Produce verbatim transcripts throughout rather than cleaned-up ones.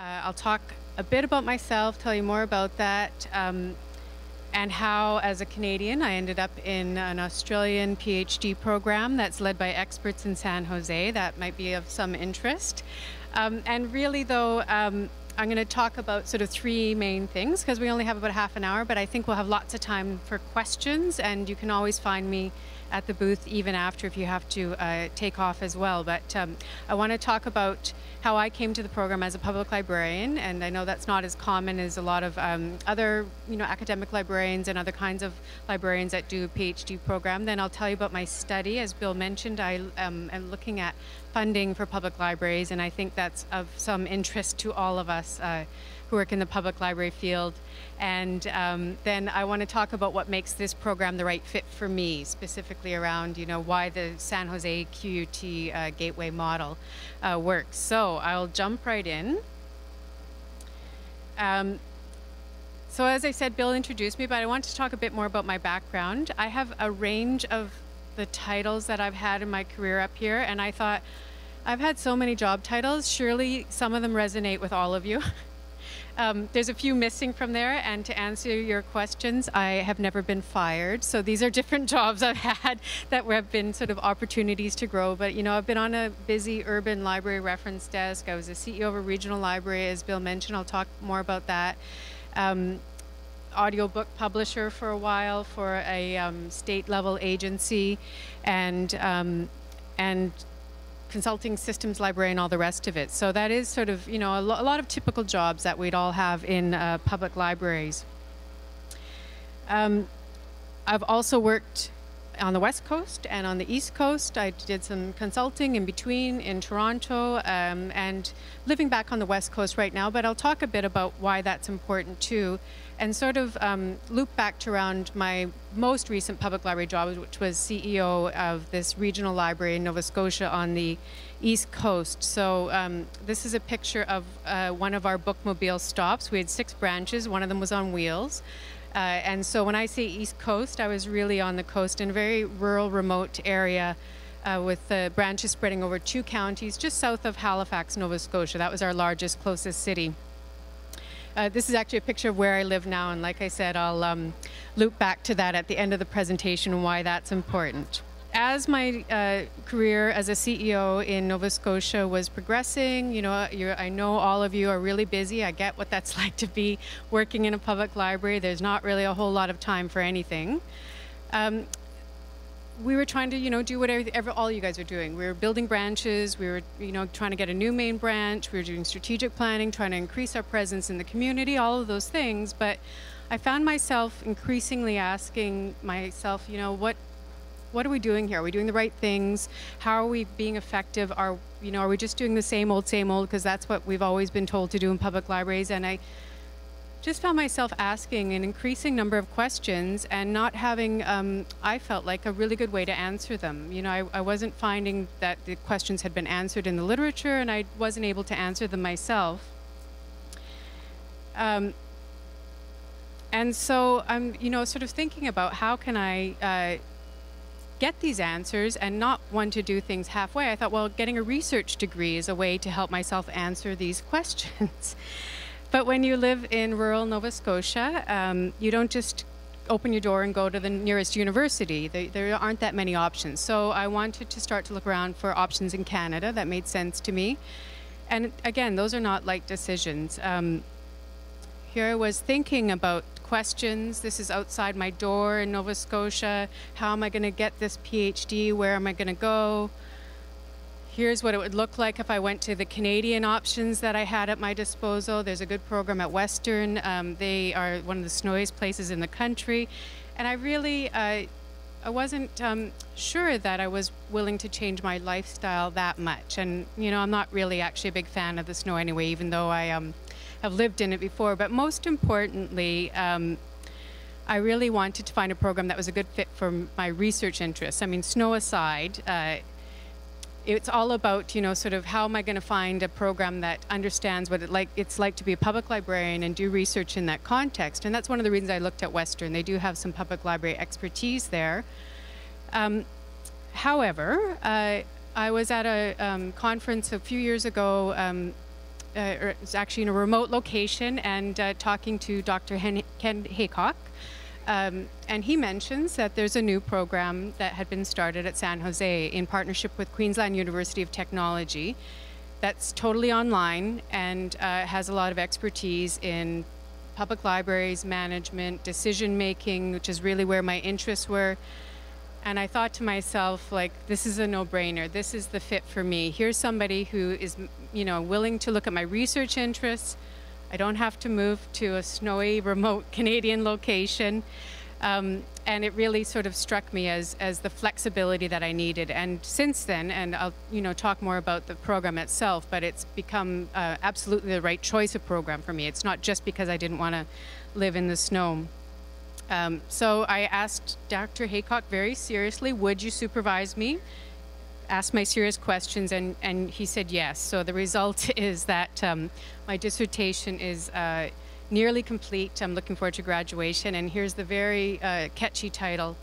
Uh, I'll talk a bit about myself, tell you more about that, um, and how, as a Canadian, I ended up in an Australian PhD program that's led by experts in San Jose. That might be of some interest. Um, and really, though, um, I'm going to talk about sort of three main things because we only have about half an hour, but I think we'll have lots of time for questions, and you can always find me at the booth even after if you have to uh, take off as well. But um, I want to talk about how I came to the program as a public librarian, and I know that's not as common as a lot of um, other you know, academic librarians and other kinds of librarians that do a PhD program. Then I'll tell you about my study. As Bill mentioned, I um, am looking at funding for public libraries, and I think that's of some interest to all of us uh, who work in the public library field. And um, then I want to talk about what makes this program the right fit for me, specifically around, you know, why the San Jose Q U T uh, gateway model uh, works. So I'll jump right in. Um, so as I said, Bill introduced me, but I want to talk a bit more about my background. I have a range of the titles that I've had in my career up here, and I thought, I've had so many job titles, surely some of them resonate with all of you. Um, there's a few missing from there, and to answer your questions, I have never been fired. So these are different jobs I've had that have been sort of opportunities to grow. But, you know, I've been on a busy urban library reference desk. I was a C E O of a regional library, as Bill mentioned. I'll talk more about that. Um, audiobook publisher for a while for a um, state-level agency, and um, and consulting systems librarian, all the rest of it. So that is sort of, you know, a, lo a lot of typical jobs that we'd all have in uh, public libraries. Um, I've also worked on the West Coast and on the East Coast. I did some consulting in between in Toronto, um, and living back on the West Coast right now, but I'll talk a bit about why that's important too, and sort of um, loop back to around my most recent public library job, which was C E O of this regional library in Nova Scotia on the East Coast. So um, this is a picture of uh, one of our bookmobile stops. We had six branches, one of them was on wheels. Uh, and so when I say East Coast, I was really on the coast in a very rural, remote area uh, with the branches spreading over two counties just south of Halifax, Nova Scotia. That was our largest, closest city. Uh, this is actually a picture of where I live now, and like I said, I'll um, loop back to that at the end of the presentation and why that's important. As my uh, career as a C E O in Nova Scotia was progressing, you know, you're, I know all of you are really busy. I get what that's like to be working in a public library. There's not really a whole lot of time for anything. Um, we were trying to, you know, do whatever all you guys are doing. We were building branches. We were, you know, trying to get a new main branch. We were doing strategic planning, trying to increase our presence in the community, all of those things. But I found myself increasingly asking myself, you know, what What are we doing here? Are we doing the right things? How are we being effective? Are, you know, are we just doing the same old, same old? Because that's what we've always been told to do in public libraries. And I just found myself asking an increasing number of questions and not having, um, I felt like, a really good way to answer them. You know, I, I wasn't finding that the questions had been answered in the literature, and I wasn't able to answer them myself. Um, and so I'm, you know, sort of thinking about how can I uh, get these answers and not want to do things halfway. I thought, well, getting a research degree is a way to help myself answer these questions. But when you live in rural Nova Scotia, um, you don't just open your door and go to the nearest university. There, there aren't that many options. So I wanted to start to look around for options in Canada that made sense to me. And again, those are not light decisions. Um, here I was thinking about questions. This is outside my door in Nova Scotia. How am I going to get this PhD? Where am I going to go? Here's what it would look like if I went to the Canadian options that I had at my disposal. There's a good program at Western. Um, they are one of the snowiest places in the country. And I really, uh, I wasn't um, sure that I was willing to change my lifestyle that much. And, you know, I'm not really actually a big fan of the snow anyway, even though I um, have lived in it before. But most importantly, um, I really wanted to find a program that was a good fit for my research interests. I mean, snow aside, uh, it's all about, you know, sort of how am I going to find a program that understands what it like, it's like to be a public librarian and do research in that context. And that's one of the reasons I looked at Western. They do have some public library expertise there. Um, however, uh, I was at a um, conference a few years ago um, uh, or it's actually in a remote location, and uh, talking to Doctor Hen Ken Haycock. Um, and he mentions that there's a new program that had been started at San Jose in partnership with Queensland University of Technology that's totally online and uh, has a lot of expertise in public libraries, management, decision making, which is really where my interests were. And I thought to myself, like, this is a no-brainer. This is the fit for me. Here's somebody who is, you know, willing to look at my research interests. I don't have to move to a snowy, remote Canadian location. Um, and it really sort of struck me as, as the flexibility that I needed. And since then, and I'll, you know, talk more about the program itself, but it's become uh, absolutely the right choice of program for me. It's not just because I didn't want to live in the snow. Um, so I asked Doctor Haycock very seriously, would you supervise me? Asked my serious questions, and, and he said yes. So the result is that um, my dissertation is uh, nearly complete. I'm looking forward to graduation, and here's the very uh, catchy title,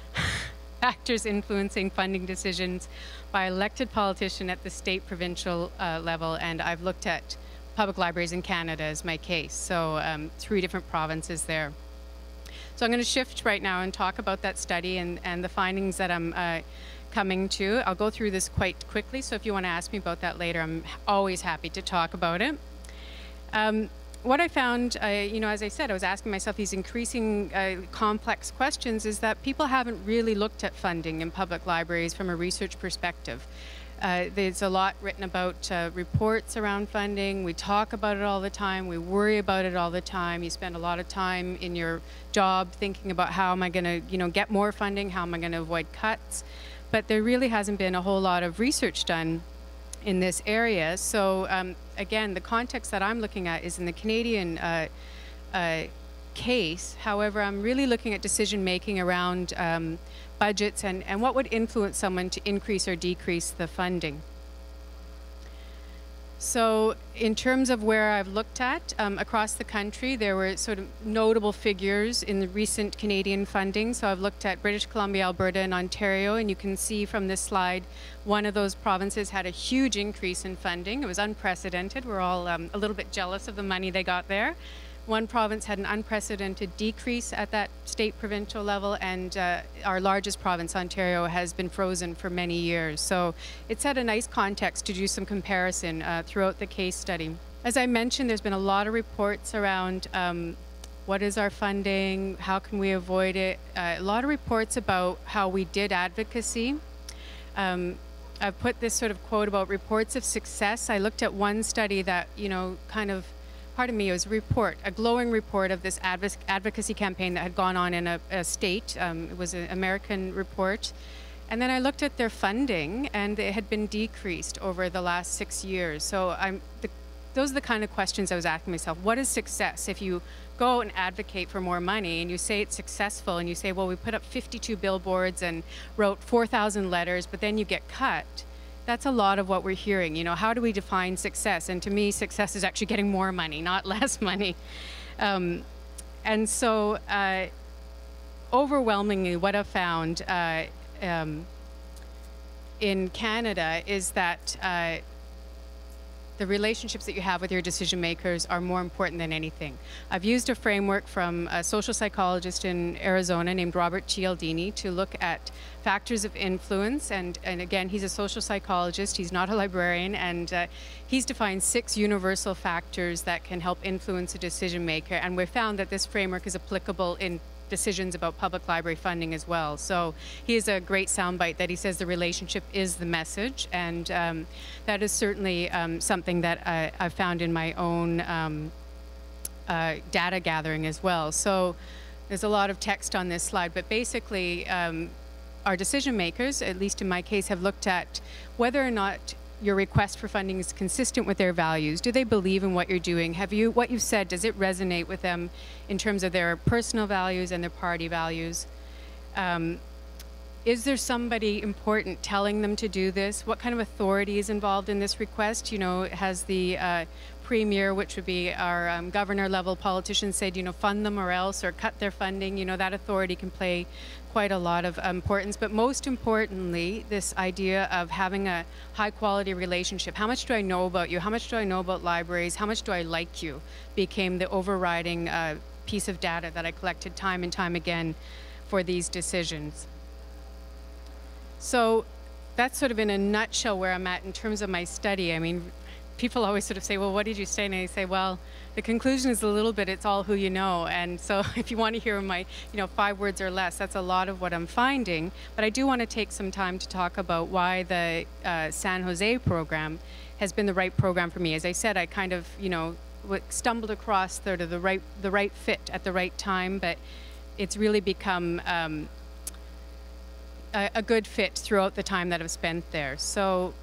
Factors Influencing Funding Decisions by Elected Politician at the State Provincial uh, level, and I've looked at public libraries in Canada as my case, so um, three different provinces there. So I'm going to shift right now and talk about that study and, and the findings that I'm uh, coming to. I'll go through this quite quickly, so if you want to ask me about that later, I'm always happy to talk about it. Um, what I found, uh, you know, as I said, I was asking myself these increasing uh, complex questions, is that people haven't really looked at funding in public libraries from a research perspective. Uh, there's a lot written about uh, reports around funding. We talk about it all the time. We worry about it all the time. You spend a lot of time in your job thinking about how am I going to, you know, get more funding? How am I going to avoid cuts? But there really hasn't been a whole lot of research done in this area. So um, again, the context that I'm looking at is in the Canadian uh, uh, case. However, I'm really looking at decision making around um, budgets and, and what would influence someone to increase or decrease the funding. So in terms of where I've looked at um, across the country, there were sort of notable figures in the recent Canadian funding. So I've looked at British Columbia, Alberta, and Ontario, and you can see from this slide, one of those provinces had a huge increase in funding. It was unprecedented. We're all um, a little bit jealous of the money they got there. One province had an unprecedented decrease at that state provincial level, and uh, our largest province, Ontario, has been frozen for many years. So it set a nice context to do some comparison uh, throughout the case study. As I mentioned, there's been a lot of reports around um, what is our funding, how can we avoid it, uh, a lot of reports about how we did advocacy. Um, I've put this sort of quote about reports of success. I looked at one study that, you know, kind of Pardon me, it was a report, a glowing report of this advoc advocacy campaign that had gone on in a, a state. Um, it was an American report. And then I looked at their funding, and it had been decreased over the last six years. So I'm, the, those are the kind of questions I was asking myself. What is success? If you go and advocate for more money and you say it's successful and you say, well, we put up fifty-two billboards and wrote four thousand letters, but then you get cut. That's a lot of what we're hearing. You know, how do we define success? And to me, success is actually getting more money, not less money. Um, and so, uh, overwhelmingly, what I've found uh, um, in Canada is that uh, the relationships that you have with your decision makers are more important than anything. I've used a framework from a social psychologist in Arizona named Robert Cialdini to look at factors of influence, and, and again, he's a social psychologist, he's not a librarian, and uh, he's defined six universal factors that can help influence a decision maker, and we've found that this framework is applicable in decisions about public library funding as well. So he has a great soundbite that he says the relationship is the message, and um, that is certainly um, something that I, I've found in my own um, uh, data gathering as well. So there's a lot of text on this slide, but basically um, our decision makers, at least in my case, have looked at whether or not your request for funding is consistent with their values. Do they believe in what you're doing? Have you, what you've said, does it resonate with them in terms of their personal values and their party values? Um, is there somebody important telling them to do this? What kind of authority is involved in this request? You know, has the uh, premier, which would be our um, governor level politicians, said, you know, fund them or else, or cut their funding, you know, that authority can play quite a lot of importance. But most importantly, this idea of having a high quality relationship. How much do I know about you? How much do I know about libraries? How much do I like you? Became the overriding uh, piece of data that I collected time and time again for these decisions. So that's sort of in a nutshell where I'm at in terms of my study. I mean, people always sort of say, well, what did you study? And I say, well, the conclusion is a little bit, it's all who you know. And so if you want to hear my, you know, five words or less, that's a lot of what I'm finding. But I do want to take some time to talk about why the uh, San Jose program has been the right program for me. As I said, I kind of, you know, stumbled across sort of the right, the right fit at the right time, but it's really become um, a, a good fit throughout the time that I've spent there. So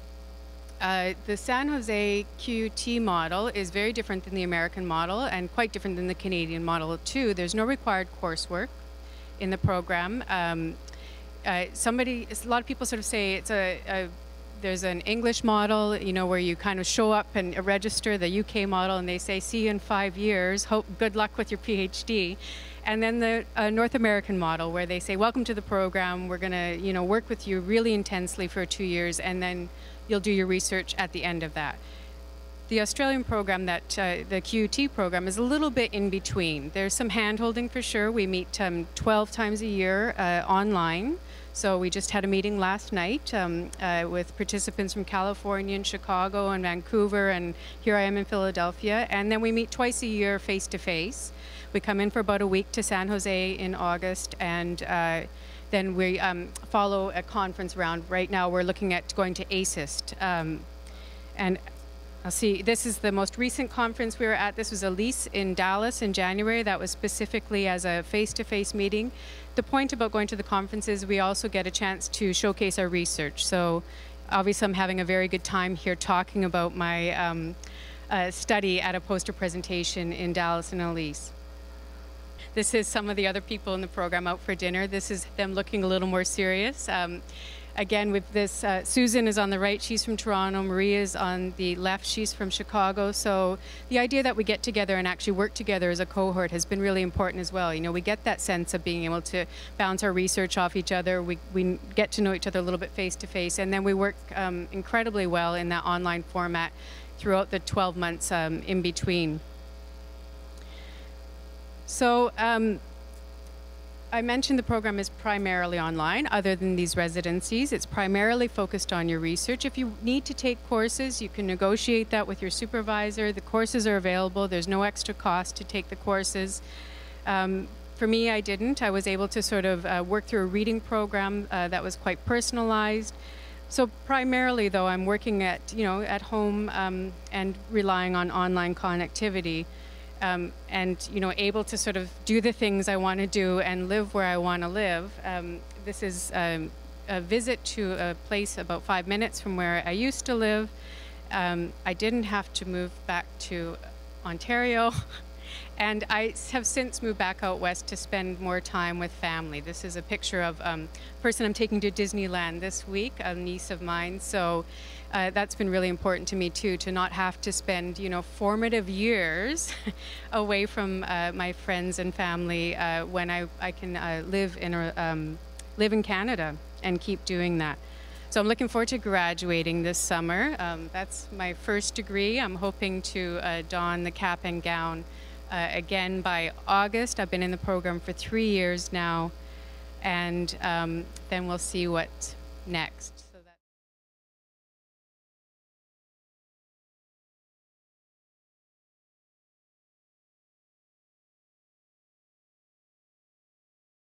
uh, the San Jose Q U T model is very different than the American model and quite different than the Canadian model too. There's no required coursework in the program. Um, uh, somebody, a lot of people sort of say it's a, a there's an English model, you know, where you kind of show up and register, the U K model, and they say, see you in five years, hope, good luck with your PhD. And then the uh, North American model, where they say, welcome to the program, we're gonna, you know, work with you really intensely for two years, and then you'll do your research at the end of that. The Australian program, that uh, the Q U T program, is a little bit in between. There's some hand-holding for sure. We meet um, twelve times a year uh, online. So we just had a meeting last night um, uh, with participants from California and Chicago and Vancouver, and here I am in Philadelphia. And then we meet twice a year face-to-face. We come in for about a week to San Jose in August, and uh, then we um, follow a conference round. Right now we're looking at going to A S I S T. Um, and I'll see, this is the most recent conference we were at. This was Elise in Dallas in January. That was specifically as a face-to-face meeting. The point about going to the conference is we also get a chance to showcase our research. So obviously I'm having a very good time here talking about my um, uh, study at a poster presentation in Dallas and Elise. This is some of the other people in the program out for dinner. This is them looking a little more serious. Um, Again, with this, uh, Susan is on the right, she's from Toronto, Maria is on the left, she's from Chicago. So the idea that we get together and actually work together as a cohort has been really important as well. You know, we get that sense of being able to bounce our research off each other, we, we get to know each other a little bit face to face, and then we work um, incredibly well in that online format throughout the twelve months um, in between. So, um, I mentioned the program is primarily online. Other than these residencies, it's primarily focused on your research. If you need to take courses, you can negotiate that with your supervisor. The courses are available. There's no extra cost to take the courses. Um, for me, I didn't. I was able to sort of uh, work through a reading program uh, that was quite personalized. So primarily, though, I'm working at, you know, at home um, and relying on online connectivity. Um, and, you know, able to sort of do the things I want to do and live where I want to live. Um, this is um, a visit to a place about five minutes from where I used to live. Um, I didn't have to move back to Ontario. And I have since moved back out west to spend more time with family. This is a picture of um, a person I'm taking to Disneyland this week, a niece of mine. So uh, that's been really important to me too, to not have to spend, you know, formative years away from uh, my friends and family uh, when I, I can uh, live in a, um, live in Canada and keep doing that. So I'm looking forward to graduating this summer. Um, that's my first degree. I'm hoping to uh, don the cap and gown Uh, again by August. I've been in the program for three years now, and um, then we'll see what's next.